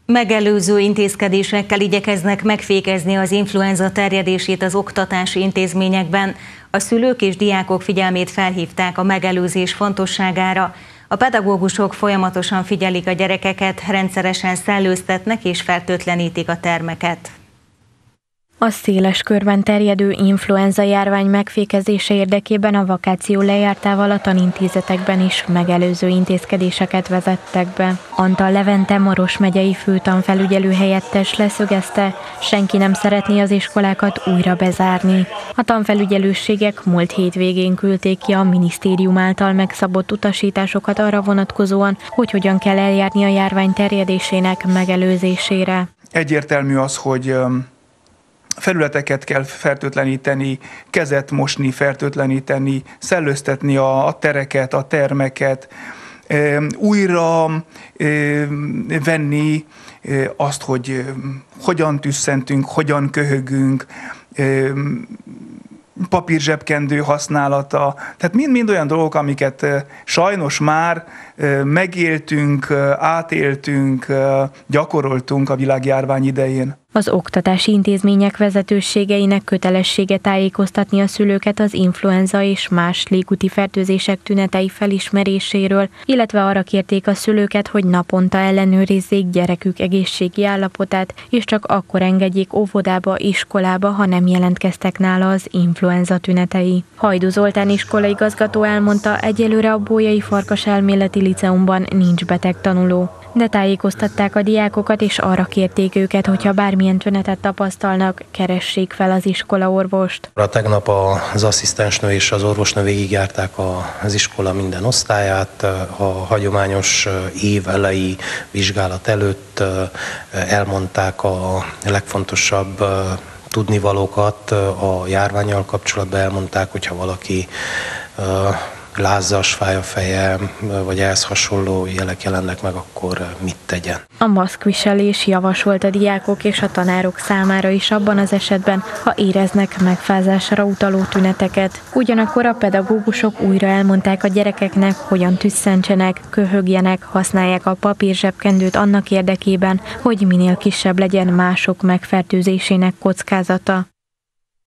Megelőző intézkedésekkel igyekeznek megfékezni az influenza terjedését az oktatási intézményekben. A szülők és diákok figyelmét felhívták a megelőzés fontosságára. A pedagógusok folyamatosan figyelik a gyerekeket, rendszeresen szellőztetnek és fertőtlenítik a termeket. A széles körben terjedő influenza járvány megfékezése érdekében a vakáció lejártával a tanintézetekben is megelőző intézkedéseket vezettek be. Antal Levente Maros megyei főtanfelügyelő helyettes leszögezte, senki nem szeretné az iskolákat újra bezárni. A tanfelügyelőségek múlt hétvégén küldték ki a minisztérium által megszabott utasításokat arra vonatkozóan, hogy hogyan kell eljárni a járvány terjedésének megelőzésére. Egyértelmű az, hogy felületeket kell fertőtleníteni, kezet mosni, fertőtleníteni, szellőztetni a tereket, a termeket, újra venni azt, hogy hogyan tüsszentünk, hogyan köhögünk, papírzsebkendő használata, tehát mind-mind olyan dolgok, amiket sajnos már megéltünk, átéltünk, gyakoroltunk a világjárvány idején. Az oktatási intézmények vezetőségeinek kötelessége tájékoztatni a szülőket az influenza és más légúti fertőzések tünetei felismeréséről, illetve arra kérték a szülőket, hogy naponta ellenőrizzék gyerekük egészségi állapotát, és csak akkor engedjék óvodába, iskolába, ha nem jelentkeztek nála az influenza tünetei. Hajdú Zoltán iskolaigazgató elmondta, egyelőre a Bolyai Farkaselméleti Liceumban nincs beteg tanuló. De tájékoztatták a diákokat, és arra kérték őket, hogyha bármilyen tünetet tapasztalnak, keressék fel az iskolaorvost. Tegnap az asszisztensnő és az orvosnő végigjárták az iskola minden osztályát. A hagyományos év elejé vizsgálat előtt elmondták a legfontosabb tudnivalókat a járvánnyal kapcsolatban, elmondták, hogyha valaki lázzas, fáj a feje, vagy ehhez hasonló jelek jelennek meg, akkor mit tegyen. A maszkviselés javasolt a diákok és a tanárok számára is abban az esetben, ha éreznek megfázásra utaló tüneteket. Ugyanakkor a pedagógusok újra elmondták a gyerekeknek, hogyan tüsszentsenek, köhögjenek, használják a papírzsebkendőt annak érdekében, hogy minél kisebb legyen mások megfertőzésének kockázata.